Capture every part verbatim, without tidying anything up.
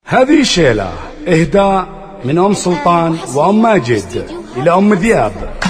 هذه شيلة إهداء من أم سلطان وأم ماجد إلى أم ذياب.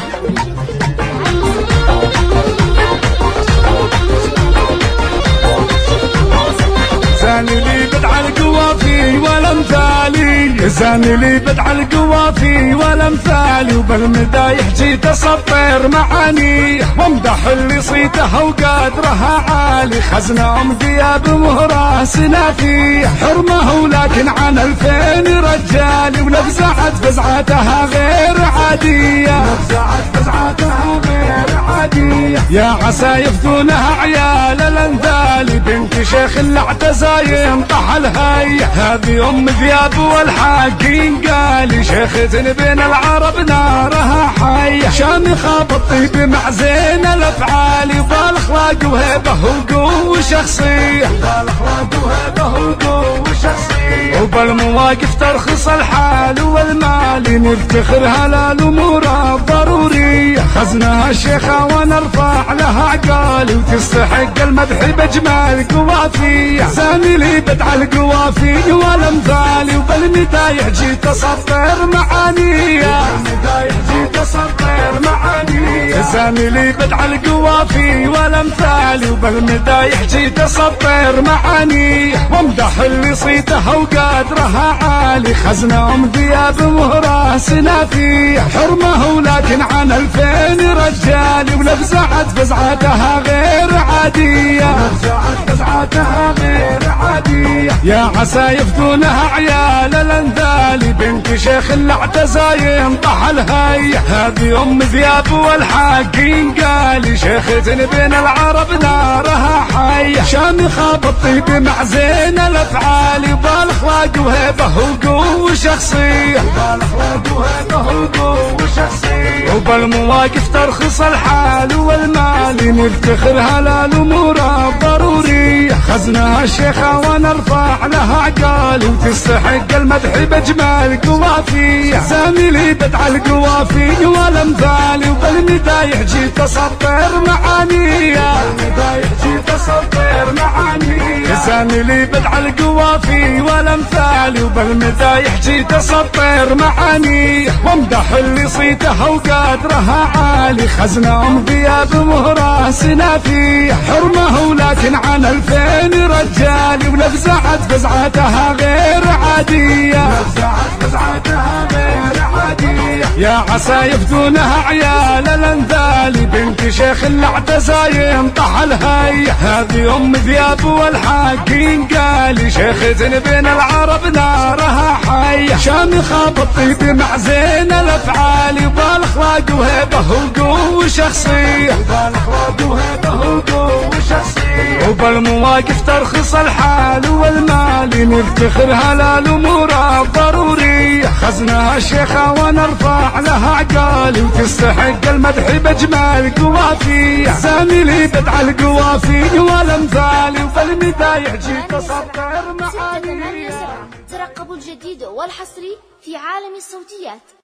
زاني لي بدع القوافي ولا مثالي، زاني لي بدع القوافي ولا مثالي، وبالمدايح جيت اسطر معاني وامدح اللي صيته وقدرها عالي. خزنة ام ذياب مهره سنافي حرمه ولكن عن الفين رجالي، ونفزعت فزعتها غير عاديه، نفزعت فزعتها غير عاديه. يا عسى يفدونها عيال الانذالي، بنت شيخ اللي اعتزى ينطح الهي. هذه ام ذياب والحاقين قالي، شيخة بين العرب نارها حية، شامخة بالطيب مع زين الافعال، وبالاخلاق وهيبه وقوه شخصيه، بالاخلاق وهيبه وقوه شخصيه، وبالمواقف ترخص الحال والمال، نفتخر هلا الامور الضروريه. خزنها الشيخه ونرفع لها عقالي، وتستحق المدح بجمال قوافيه. زاني لي بدع القوافي والامثالي، وبالمدايح جيت اسطر معانيه، بالمدايح جيت اسطر معانيه. زاني لي بدع القوافي والامثالي، وبالمدايح جيت اسطر معانيه، وامدح اللي صيته وقدرها عالي. خزنة ام ذياب مهره سنافي حرمه ولكن عن الفين رجالي، ونفزعت فزعتها غير عاديه، نفزعت فزعتها غير عاديه. يا عسى يفدونها عيال الانذالي، بنت شيخ اللي اعتزى ينطح الهي. هذه ام ذياب والحاقين قالي، شيخة بين العرب نارها حية، شامخة بالطيب مع زين الافعال، وبالاخلاق وهيبه وقوه شخصيه، بالاخلاق وهيبه وقوه شخصيه، وبالمواقف ترخص الحال والمال، نفتخر هلا الامور الضروريه. خزنها الشيخه ونرفع لها عقال، وتستحق المدح بجمال قوافيه. زاني لي بدع القوافي والامثالي، وبالمدايح جيت اسطر معانيه، بالمدايح جيت اسطر معانيه. زاني لي بدع القوافي والامثالي، وبالمدايح جيت اسطر معانيه، وامدح اللي صيته وقدرها عالي. خزنة ام ذياب مهره سنافي حرمه ولكن عن الفين رجالي، ونفزعت فزعتها غير عاديه، نفزعت فزعتها غير عاديه. يا عسى يفدونها عيال الانذالي، بنت شيخ اللي اعتزى ينطح الهي. هذه ام ذياب والحاقين قالي، شيخة بين العرب نارها حية، شامخة بالطيب مع زين الافعال، وبالاخلاق وهيبه وقوه شخصيه، بالاخلاق وهيبه وقوه شخصيه، وبالمواقف ترخص الحال والمال، نفتخر هلا الامور الضروريه. خزنها الشيخه ونرفع لها عقالي، وتستحق المدح بجمال قوافيه. زاني لي بدع القوافي والامثالي، وبالمدايح جيت اسطر معانيه. ترقبوا الجديد والحصري في عالم الصوتيات.